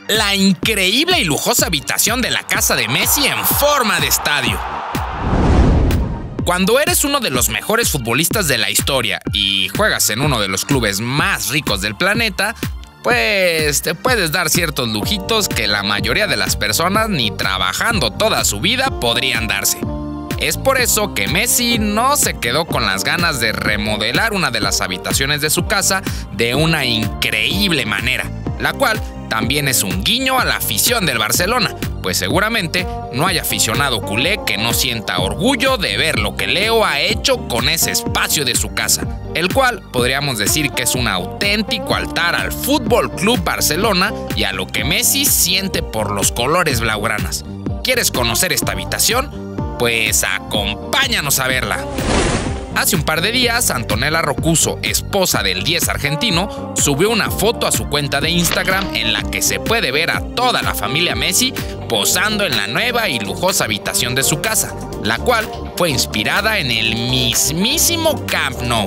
la increíble y lujosa habitación de la casa de Messi en forma de estadio. Cuando eres uno de los mejores futbolistas de la historia y juegas en uno de los clubes más ricos del planeta, pues te puedes dar ciertos lujitos que la mayoría de las personas ni trabajando toda su vida podrían darse. Es por eso que Messi no se quedó con las ganas de remodelar una de las habitaciones de su casa de una increíble manera, la cual también es un guiño a la afición del Barcelona, pues seguramente no hay aficionado culé que no sienta orgullo de ver lo que Leo ha hecho con ese espacio de su casa, el cual podríamos decir que es un auténtico altar al Fútbol Club Barcelona y a lo que Messi siente por los colores blaugranas. ¿Quieres conocer esta habitación? Pues acompáñanos a verla. Hace un par de días, Antonella Roccuzzo, esposa del 10 argentino, subió una foto a su cuenta de Instagram en la que se puede ver a toda la familia Messi posando en la nueva y lujosa habitación de su casa, la cual fue inspirada en el mismísimo Camp Nou.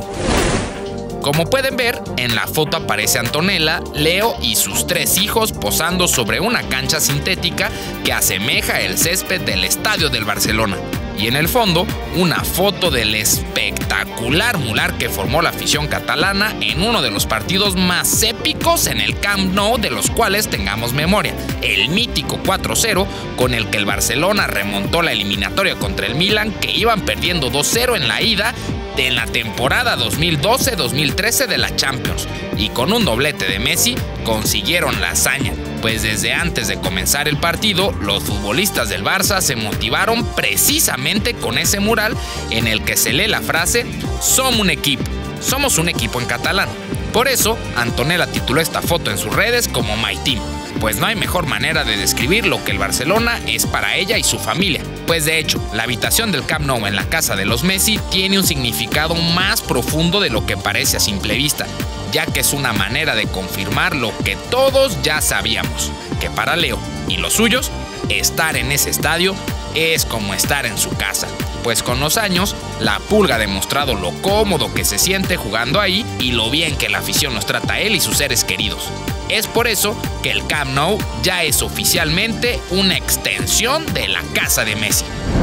Como pueden ver, en la foto aparece Antonella, Leo y sus 3 hijos posando sobre una cancha sintética que asemeja el césped del estadio del Barcelona. Y en el fondo, una foto del espectacular mural que formó la afición catalana en uno de los partidos más épicos en el Camp Nou de los cuales tengamos memoria, el mítico 4-0 con el que el Barcelona remontó la eliminatoria contra el Milan, que iban perdiendo 2-0 en la ida en la temporada 2012-2013 de la Champions, y con un doblete de Messi consiguieron la hazaña, pues desde antes de comenzar el partido, los futbolistas del Barça se motivaron precisamente con ese mural en el que se lee la frase "Somos un equipo" en catalán. Por eso, Antonella tituló esta foto en sus redes como My Team, pues no hay mejor manera de describir lo que el Barcelona es para ella y su familia. Pues de hecho, la habitación del Camp Nou en la casa de los Messi tiene un significado más profundo de lo que parece a simple vista, ya que es una manera de confirmar lo que todos ya sabíamos, que para Leo y los suyos, estar en ese estadio es como estar en su casa, pues con los años, la Pulga ha demostrado lo cómodo que se siente jugando ahí y lo bien que la afición nos trata a él y sus seres queridos. Es por eso que el Camp Nou ya es oficialmente una extensión de la casa de Messi.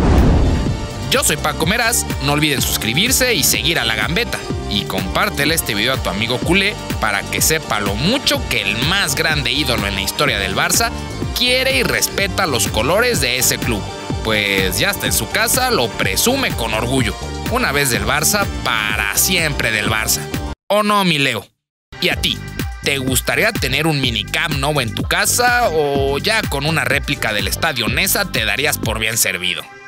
Yo soy Paco Meraz, no olviden suscribirse y seguir a La Gambeta. Y compártele este video a tu amigo culé para que sepa lo mucho que el más grande ídolo en la historia del Barça quiere y respeta los colores de ese club. Pues ya está en su casa, lo presume con orgullo. Una vez del Barça, para siempre del Barça. ¿O no, mi Leo? ¿Y a ti? ¿Te gustaría tener un mini Camp Nou en tu casa o ya con una réplica del Estadio Neza te darías por bien servido?